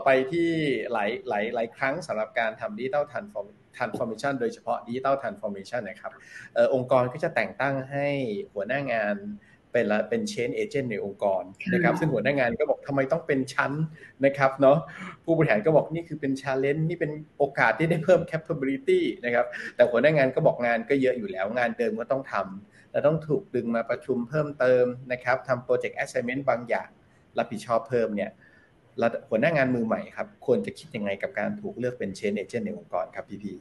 ไปที่หลายครั้งสำหรับการทำ Digital Transformation โดยเฉพาะ Digital Transformation นะครับองค์กรก็จะแต่งตั้งให้หัวหน้างานเป็น change agent ในองค์กรนะครับซึ่งหัวหน้างานก็บอกทำไมต้องเป็นชั้นนะครับเนาะผู้บริหารก็บอกนี่คือเป็น challenge นี่เป็นโอกาสที่ได้เพิ่ม capability นะครับแต่หัวหน้างานก็บอกงานก็เยอะอยู่แล้วงานเดิมก็ต้องทำและต้องถูกดึงมาประชุมเพิ่มเติมนะครับทำ project assignment บางอย่างรับผิดชอบเพิ่มเนี่ยหัวหน้างานมือใหม่ครับควรจะคิดยังไงกับการถูกเลือกเป็น change agent ในองค์กรครับพี่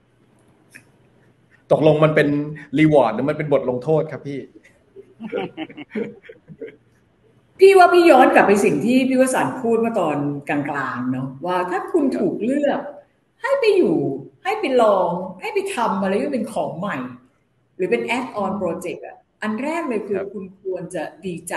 ตกลงมันเป็น reward หรือมันเป็นบทลงโทษครับพี่ว่าพี่ย้อนกลับไปสิ่งที่พี่วสันต์พูดเมื่อตอนกลางๆเนาะว่าถ้าคุณถูกเลือกให้ไปอยู่ให้ไปลองให้ไปทำอะไรที่เป็นของใหม่หรือเป็น add on project อ่ะอันแรกเลยคือคุณควรจะดีใจ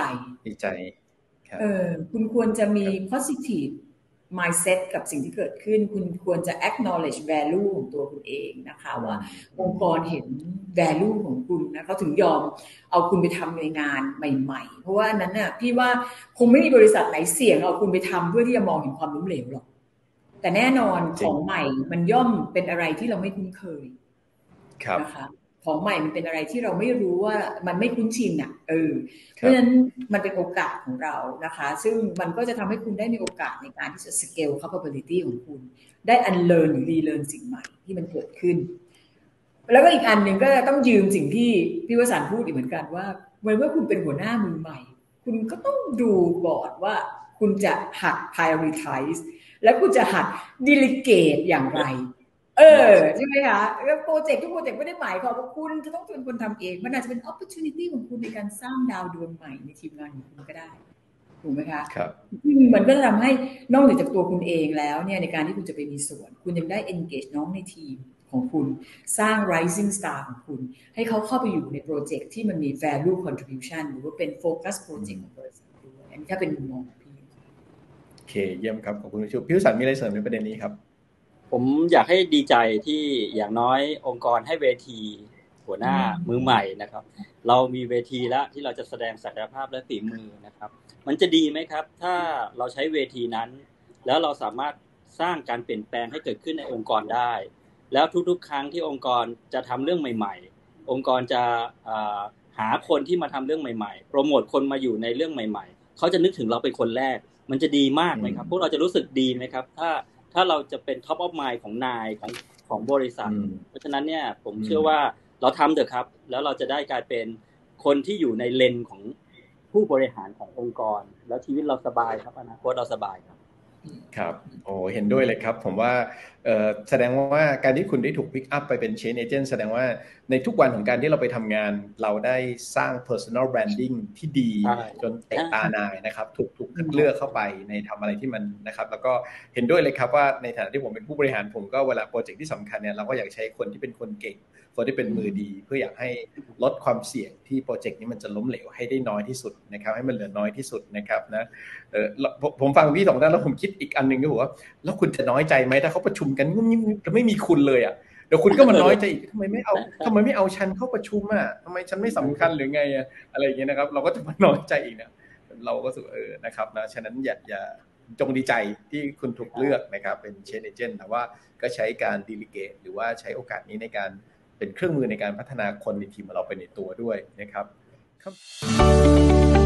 คุณควรจะมี positive mindset กับสิ่งที่เกิดขึ้นคุณควรจะ acknowledge value ของตัวคุณเองนะคะว่าองค์กรเห็น value ของคุณนะเขาถึงยอมเอาคุณไปทำในงานใหม่ๆเพราะว่านั้นน่ะพี่ว่าคงไม่มีบริษัทไหนเสี่ยงเอาคุณไปทำเพื่อที่จะมองเห็นความล้มเหลวหรอกแต่แน่นอนของใหม่มันย่อมเป็นอะไรที่เราไม่คุ้นเคยนะคะของใหม่มันเป็นอะไรที่เราไม่รู้ว่ามันไม่คุ้นชินอ่ะเพราะฉะนั้นมันเป็นโอกาสของเรานะคะซึ่งมันก็จะทำให้คุณได้มีโอกาสในการที่จะ scale capability ของคุณได้ unlearn หรือ relearn สิ่งใหม่ที่มันเกิดขึ้นแล้วก็อีกอันหนึ่งก็ต้องยืมสิ่งที่พี่วสันต์พูดอีกเหมือนกันว่าเมื่อคุณเป็นหัวหน้ามือใหม่คุณก็ต้องดูก่อนว่าคุณจะหัด prioritize แล้วคุณจะหัด delegate อย่างไรใช่ไหมคะแล้วโปรเจกต์ทุกโปรเจกต์ไม่ได้หมายความว่าคุณจะต้องเป็นคนทำเองมันอาจจะเป็น opportunity ของคุณในการสร้างดาวดวงใหม่ในทีมงานของคุณก็ได้ถูกไหมคะครับมันก็จะทำให้นอกจากตัวคุณเองแล้วเนี่ยในการที่คุณจะไปมีส่วนคุณยังได้ engage น้องในทีมของคุณสร้าง rising star ของคุณให้เขาเข้าไปอยู่ในโปรเจกต์ที่มันมี value contribution หรือว่าเป็น focus project ของบริษัทด้วยอันนี้ถ้าเป็นมุมมองของพี่โอเคเยี่ยมครับขอบคุณพี่วสันต์มีอะไรเสริมในประเด็นนี้ครับผมอยากให้ดีใจที่อย่างน้อยองค์กรให้เวทีหัวหน้ามือใหม่นะครับเรามีเวทีแล้วที่เราจะแสดงศักยภาพและฝีมือนะครับมันจะดีไหมครับถ้าเราใช้เวทีนั้นแล้วเราสามารถสร้างการเปลี่ยนแปลงให้เกิดขึ้นในองค์กรได้แล้วทุกๆครั้งที่องค์กรจะทำเรื่องใหม่ๆองค์กรจะหาคนที่มาทำเรื่องใหม่ๆโปรโมทคนมาอยู่ในเรื่องใหม่ๆเขาจะนึกถึงเราเป็นคนแรกมันจะดีมากไหมครับพวกเราจะรู้สึกดีไหมครับถ้าเราจะเป็น top of mind ของนายของบริษัทเพราะฉะนั้นเนี่ยผมเชื่อว่าเราทำเถอะครับแล้วเราจะได้กลายเป็นคนที่อยู่ในเลนของผู้บริหารขององค์กรแล้วชีวิตเราสบายครับอนาคตเราสบายครับครับโอ้เห็นด้วยเลยครับผมว่าแสดงว่าการที่คุณได้ถูก pick up ไปเป็น change agent แสดงว่าในทุกวันของการที่เราไปทำงานเราได้สร้าง personal branding ที่ดีจนเตะตานายนะครับถูกคัดเลือกเข้าไปในทำอะไรที่มันนะครับแล้วก็เห็นด้วยเลยครับว่าในฐานะที่ผมเป็นผู้บริหารผมก็เวลาโปรเจกต์ที่สำคัญเนี่ยเราก็อยากใช้คนที่เป็นคนเก่งคนที่เป็นมือดีเพื่ออยากให้ลดความเสี่ยงที่โปรเจกต์นี้มันจะล้มเหลวให้ได้น้อยที่สุดนะครับให้มันเหลือน้อยที่สุดนะครับนะผมฟังพี่สองท่านแล้วผมคิดอีกอันนึงก็บอกว่าแล้วคุณจะน้อยใจไหมถ้าเขาประชุมกันจะไม่มีคุณเลยอ่ะเดี๋ยวคุณก็มาน้อยใจอีกทำไมไม่เอาฉันเข้าประชุมอ่ะทำไมฉันไม่สำคัญหรือไงอะไรอย่างเงี้ยนะครับเราก็จะมาน้อยใจอีกนะเราก็รู้สึกนะครับนะฉะนั้นอย่าจงดีใจที่คุณถูกเลือกนะครับเป็น change agent แต่ว่าก็ใช้การ delegate หรือว่าใช้โอกาสนี้ในการเป็นเครื่องมือในการพัฒนาคนในทีมของเราไปในตัวด้วยนะครับ